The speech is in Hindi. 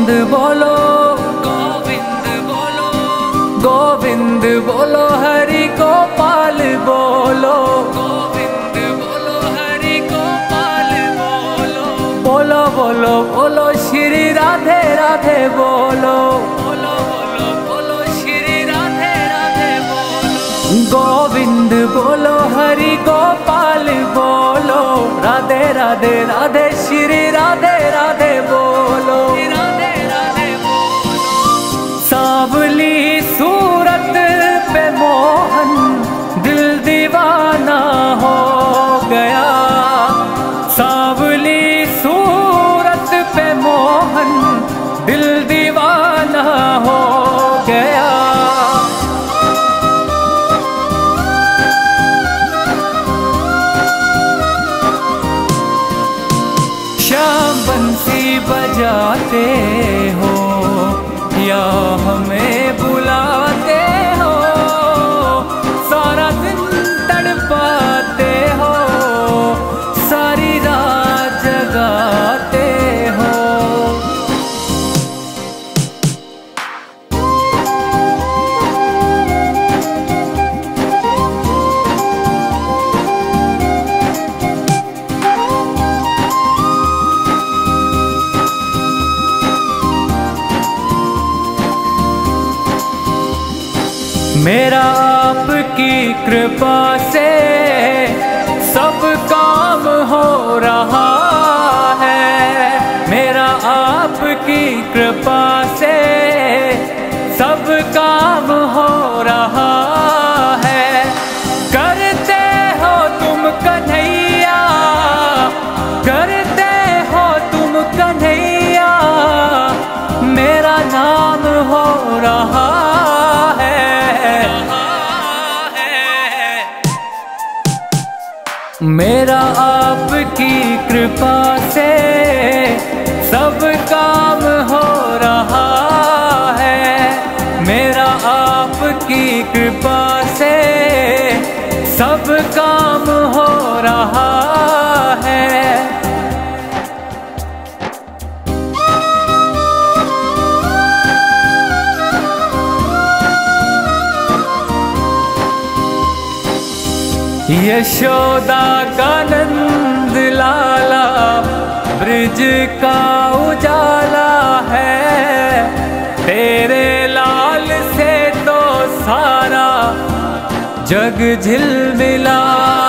गोविंद बोलो, गोविंद बोलो, गोविंद बोलो, हरि गोपाल बोलो, गोविंद बोलो, हरि गोपाल बोलो, बोलो बोलो बोलो श्री राधे राधे बोलो, बोलो बोलो बोलो श्री राधे राधे बोलो, गोविंद बोलो, हरि गोपाल बोलो, राधे राधे राधे श्री राधे राधे बोलो, राधे राधे बोलो। सांवली सूरत पे मोहन दिल दीवाना हो गया, सांवली सूरत पे मोहन दिल दीवाना हो गया। श्याम बंसी बजाते हो या हमें बुलाते हो, सारा दिन तड़पाते हो, सारी रात जगाते हो। मेरा आपकी कृपा से सब काम हो रहा है, मेरा आपकी कृपा से सब काम हो रहा है। करते हो तुम कन्हैया, करते हो तुम कन्हैया, मेरा नाम हो रहा है। मेरा आपकी कृपा से सब काम हो रहा है, मेरा आपकी कृपा से सब काम हो रहा है। यशोदा का नंद लाला ब्रिज का उजाला है, तेरे लाल से तो सारा जग झिलमिला